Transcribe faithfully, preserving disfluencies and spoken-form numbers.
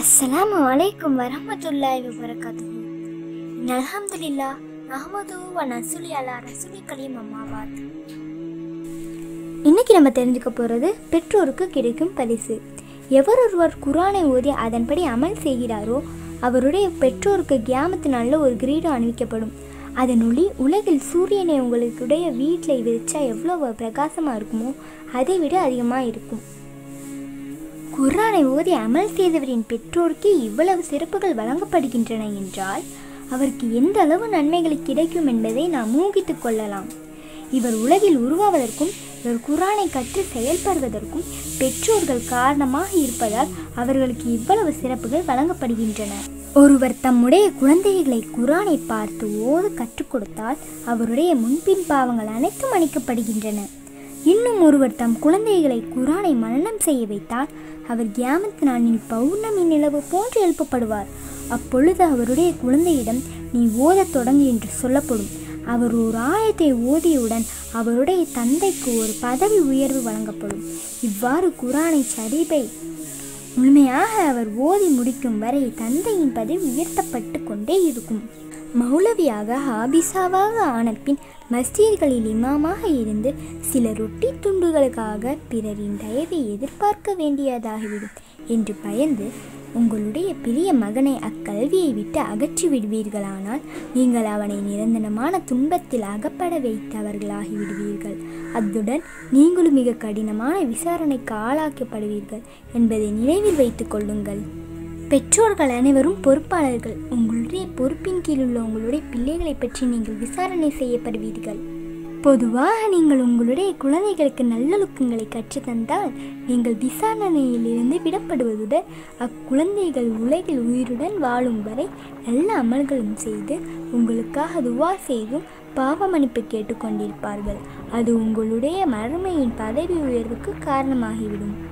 அஸ்ஸலாமு அலைக்கும் வரஹ்மத்துல்லாஹி வபரகாத்துஹு. அல்ஹம்துலில்லாஹ் நஹ்மதுஹு வ நஸ்ஸலி அலா ரசூலில் கரீம் அம்மா பாத். இன்னைக்கு நம்ம தெரிஞ்சுக்க போகிறது பெற்றோருக்கு கிடைக்கும் பரிசு. எவரொருவர் குர்ஆனை ஓதி அதன்படி அமல் செய்கிறாரோ அவருடைய பெற்றோருக்கு கியாமத்து நாளில் ஒரு கிரீடம் அணிவிக்கப்படும். அதன் ஒளி உலகில் சூரியனை உங்களுடைய வீட்டில் வச்சா எவ்வளோ பிரகாசமாக இருக்குமோ அதை விட அதிகமாக இருக்கும். குர்ஆனை ஓதி அமல் செய்தவரின் பெற்றோருக்கு இவ்வளவு சிறப்புகள் வழங்கப்படுகின்றன என்றால் அவருக்கு எந்த அளவு நன்மைகள் கிடைக்கும் என்பதை நாம் ஊகித்து கொள்ளலாம். இவர் உலகில் உருவாவதற்கும் இவர் குர்ஆனை கற்று செயல்படுவதற்கும் பெற்றோர்கள் காரணமாக இருப்பதால் அவர்களுக்கு இவ்வளவு சிறப்புகள் வழங்கப்படுகின்றன. ஒருவர் தம்முடைய குழந்தைகளை குர்ஆனை பார்த்து ஓத கற்றுக் கொடுத்தால் அவருடைய முன்பின் பாவங்கள் அனைத்தும் மன்னிக்கப்படுகின்றன. இன்னும் ஒருவர் தம் குழந்தைகளை குர்ஆனை மனனம் செய்ய வைத்தால் அவர் கியாமத் நாளின் பௌர்ணமி நிலவு போன்று எழுப்பப்படுவார். அப்பொழுது அவருடைய குழந்தையிடம் நீ ஓதத் தொடங்கு என்று சொல்லப்படும். அவர் ஒரு ஆயத்தை ஓதியவுடன் அவருடைய தந்தைக்கு ஒரு பதவி உயர்வு வழங்கப்படும். இவ்வாறு குர்ஆனை ஷரீஃபை முழுமையாக அவர் ஓதி முடிக்கும் வரை தந்தையின் பதவி உயர்த்தப்பட்டு கொண்டே இருக்கும். மௌலவியாக ஹாபிஸாவாக ஆன பின் மஸ்ஜித்களில் இமாமாக இருந்து சில ரொட்டி துண்டுகளுக்காக பிறரின் தயவை எதிர்பார்க்க வேண்டியதாகிவிடும் என்று பயந்து உங்களுடைய பிரிய மகனை அக்கல்வியை விட்டு அகற்றி விடுவீர்களானால் நீங்கள் அவனை நிரந்தரமான துன்பத்தில் அகப்பட வைத்தவர்களாகி விடுவீர்கள். அத்துடன் நீங்களும் மிக கடினமான விசாரணைக்கு ஆளாக்கப்படுவீர்கள் என்பதை நினைவில் வைத்துக் கொள்ளுங்கள். பெற்றோர்கள் அனைவரும் பொறுப்பாளர்கள். உங்களுடைய பொறுப்பின் கீழ் உள்ள உங்களுடைய பிள்ளைகளை பற்றி நீங்கள் விசாரணை செய்யப்படுவீர்கள். பொதுவாக நீங்கள் உங்களுடைய குழந்தைகளுக்கு நல்லொழுக்கங்களை கற்றுத்தந்தால் நீங்கள் விசாரணையிலிருந்து விடப்படுவதுடன் அக்குழந்தைகள் உலகில் உயிருடன் வாழும் வரை நல்ல அமல்களும் செய்து உங்களுக்காக துவா செய்தும் பாவ மன்னிப்பு கேட்டுக்கொண்டிருப்பார்கள். அது உங்களுடைய மறுமையின் பதவி உயர்வுக்கு காரணமாகிவிடும்.